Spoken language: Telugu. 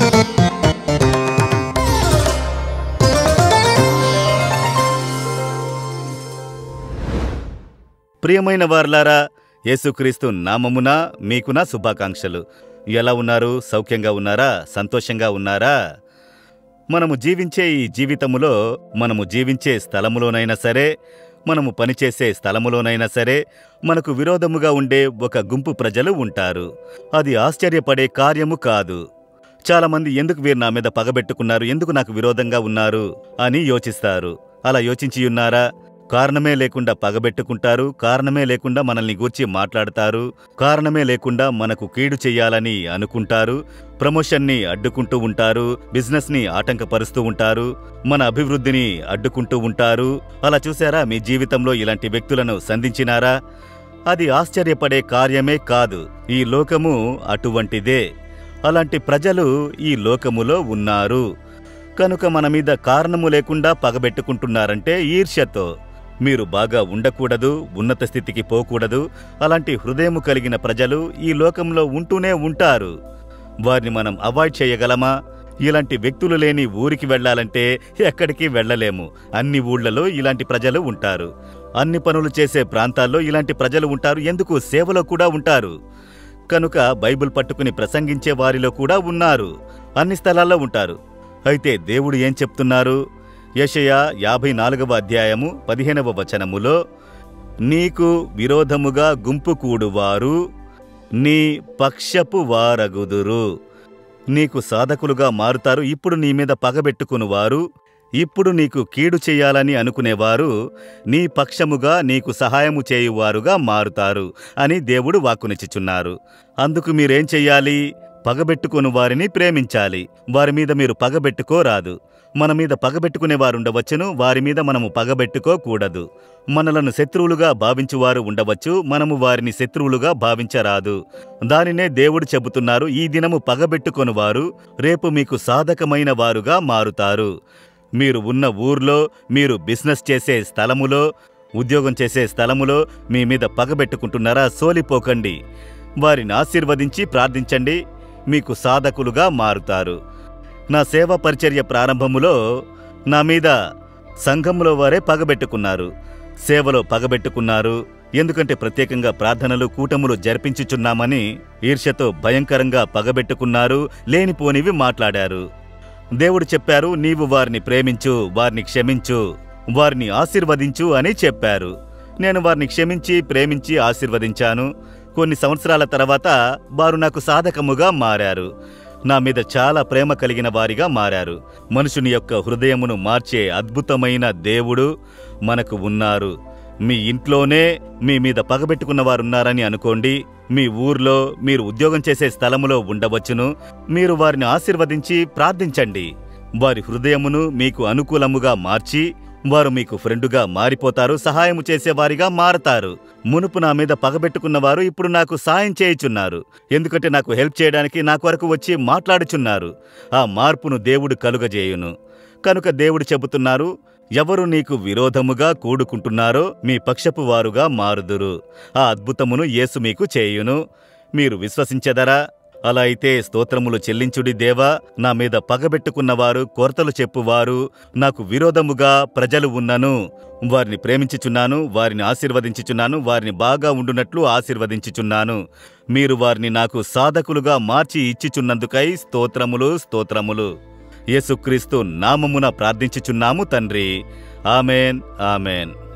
ప్రియమైన వారలారా, యేసుక్రీస్తు నామమున మీకు నా శుభాకాంక్షలు. ఎలా ఉన్నారు? సౌఖ్యంగా ఉన్నారా? సంతోషంగా ఉన్నారా? మనము జీవించే ఈ జీవితములో, మనము జీవించే స్థలములోనైనా సరే, మనము పనిచేసే స్థలములోనైనా సరే, మనకు విరోధముగా ఉండే ఒక గుంపు ప్రజలు ఉంటారు. అది ఆశ్చర్యపడే కార్యము కాదు. చాలామంది ఎందుకు వీరు నా మీద పగబెట్టుకున్నారు, ఎందుకు నాకు విరోధంగా ఉన్నారు అని యోచిస్తారు. అలా యోచించియున్నారా? కారణమే లేకుండా పగబెట్టుకుంటారు, కారణమే లేకుండా మనల్ని గూర్చి మాట్లాడతారు, కారణమే లేకుండా మనకు కీడు చెయ్యాలని అనుకుంటారు, ప్రమోషన్ని అడ్డుకుంటూ ఉంటారు, బిజినెస్ని ఆటంకపరుస్తూ ఉంటారు, మన అభివృద్ధిని అడ్డుకుంటూ ఉంటారు. అలా చూసారా? మీ జీవితంలో ఇలాంటి వ్యక్తులను సంధించినారా? అది ఆశ్చర్యపడే కార్యమే కాదు. ఈ లోకము అటువంటిదే. అలాంటి ప్రజలు ఈ లోకములో ఉన్నారు. కనుక మన మీద కారణము లేకుండా పగబెట్టుకుంటున్నారంటే ఈర్ష్యతో. మీరు బాగా ఉండకూడదు, ఉన్నత స్థితికి పోకూడదు. అలాంటి హృదయము కలిగిన ప్రజలు ఈ లోకంలో ఉంటూనే ఉంటారు. వారిని మనం అవాయిడ్ చేయగలమా? ఇలాంటి వ్యక్తులు లేని ఊరికి వెళ్లాలంటే ఎక్కడికి వెళ్లలేము. అన్ని ఊళ్లలో ఇలాంటి ప్రజలు ఉంటారు. అన్ని పనులు చేసే ప్రాంతాల్లో ఇలాంటి ప్రజలు ఉంటారు. ఎందుకు? సేవలో కూడా ఉంటారు. కనుక బైబిల్ పట్టుకుని ప్రసంగించే వారిలో కూడా ఉన్నారు. అన్ని స్థలాల్లో ఉంటారు. అయితే దేవుడు ఏం చెప్తున్నారు? యెషయా 54వ అధ్యాయము 15వ వచనములో, నీకు విరోధముగా గుంపు కూడువారు నీ పక్షపు వారగుదురు. నీకు సాధకులుగా మారుతారు. ఇప్పుడు నీ మీద పగబెట్టుకునివారు, ఇప్పుడు నీకు కీడు చెయ్యాలని అనుకునేవారు నీ పక్షముగా నీకు సహాయము చేయువారుగా మారుతారు అని దేవుడు వాక్కునిచ్చుచున్నారు. అందుకు మీరేం చెయ్యాలి? పగబెట్టుకుని వారిని ప్రేమించాలి. వారి మీద మీరు పగబెట్టుకోరాదు. మన మీద పగబెట్టుకునేవారుండవచ్చును, వారి మీద మనము పగబెట్టుకోకూడదు. మనలను శత్రువులుగా భావించువారు ఉండవచ్చు, మనము వారిని శత్రువులుగా భావించరాదు. దానినే దేవుడు చెబుతున్నారు. ఈ దినము పగబెట్టుకొనువారు రేపు మీకు సాధకమైన వారుగా మారుతారు. మీరు ఉన్న ఊర్లో, మీరు బిజినెస్ చేసే స్థలములో, ఉద్యోగం చేసే స్థలములో మీ మీద పగబెట్టుకుంటున్నారా? సోలిపోకండి. వారిని ఆశీర్వదించి ప్రార్థించండి. మీకు సాధకులుగా మారుతారు. నా సేవా పరిచర్య ప్రారంభములో నా మీద సంఘంలో వారే పగబెట్టుకున్నారు, సేవలో పగబెట్టుకున్నారు. ఎందుకంటే ప్రత్యేకంగా ప్రార్థనలు, కూటములు జరిపించుచున్నామని ఈర్ష్యతో భయంకరంగా పగబెట్టుకున్నారు. లేనిపోనివి మాట్లాడారు. దేవుడు చెప్పారు, నీవు వారిని ప్రేమించు, వారిని క్షమించు, వారిని ఆశీర్వదించు అని చెప్పారు. నేను వారిని క్షమించి, ప్రేమించి ఆశీర్వదించాను. కొన్ని సంవత్సరాల తర్వాత వారు నాకు సాధకముగా మారారు. నా మీద చాలా ప్రేమ కలిగిన వారిగా మారారు. మనుషుని యొక్క హృదయమును మార్చే అద్భుతమైన దేవుడు మనకు ఉన్నారు. మీ ఇంట్లోనే మీ మీద పగబెట్టుకున్న వారున్నారని అనుకోండి. మీ ఊర్లో, మీరు ఉద్యోగం చేసే స్థలములో ఉండవచ్చును. మీరు వారిని ఆశీర్వదించి ప్రార్థించండి. వారి హృదయమును మీకు అనుకూలముగా మార్చి వారు మీకు ఫ్రెండుగా మారిపోతారు, సహాయము చేసేవారిగా మారతారు. మునుపు నా మీద పగబెట్టుకున్నవారు ఇప్పుడు నాకు సాయం చేయుచున్నారు. ఎందుకంటే నాకు హెల్ప్ చేయడానికి నా కొరకు వచ్చి మాట్లాడుచున్నారు. ఆ మార్పును దేవుడు కలుగజేయును. కనుక దేవుడు చెబుతున్నారు, ఎవరు నీకు విరోధముగా కూడుకుంటున్నారో మీ పక్షపు వారుగా మారుదురు. ఆ అద్భుతమును యేసు మీకు చేయును. మీరు విశ్వసించెదరా? అలా అయితే స్తోత్రములు చెల్లించుడి దేవా. నా మీద పగబెట్టుకున్నవారు, కొరతలు చెప్పువారు, నాకు విరోధముగా ప్రజలు ఉన్నను. వారిని ప్రేమించుచున్నాను, వారిని ఆశీర్వదించుచున్నాను, వారిని బాగా ఉండునట్లు ఆశీర్వదించుచున్నాను. మీరు వారిని నాకు సాధకులుగా మార్చి ఇచ్చిచున్నందుకై స్తోత్రములు, స్తోత్రములు. యేసుక్రీస్తు నామమున ప్రార్థించుచున్నాము తండ్రి. Amen, amen.